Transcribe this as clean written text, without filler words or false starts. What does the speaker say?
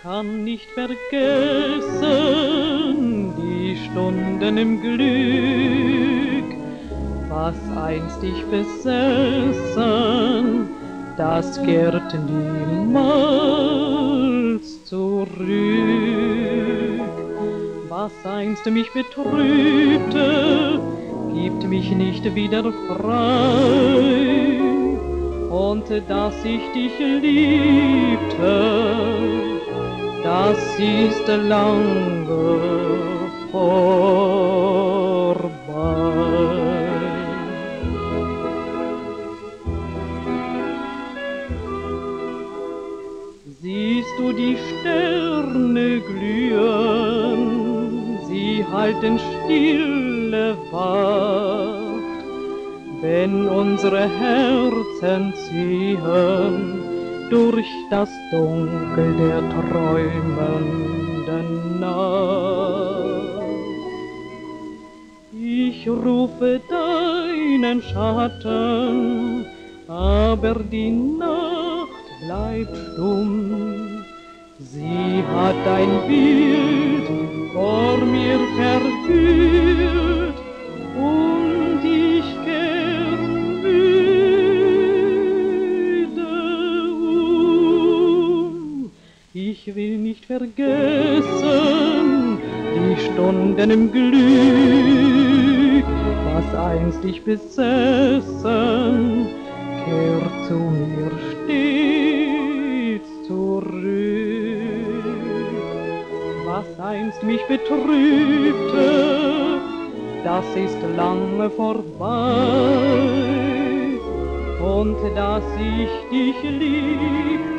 kann nicht vergessen die Stunden im Glück, was einst ich besessen, das kehrt niemals zurück. Was einst mich betrübte, gibt mich nicht wieder frei. Und dass ich dich liebte, das ist lange vorbei. Siehst du die Sterne glühen, sie halten stille Wacht, wenn unsere Herzen ziehen durch das Dunkel der träumenden Nacht. Ich rufe deinen Schatten, aber die Nacht bleibt stumm. Sie hat ein Bild vor mir verhüllt und ich kehr müde um. Ich will nicht vergessen die Stunden im Glück, was einst ich besessen, kehrt zu mir stets zurück. Was einst mich betrübte, das ist lange vorbei. Und dass ich dich lieb,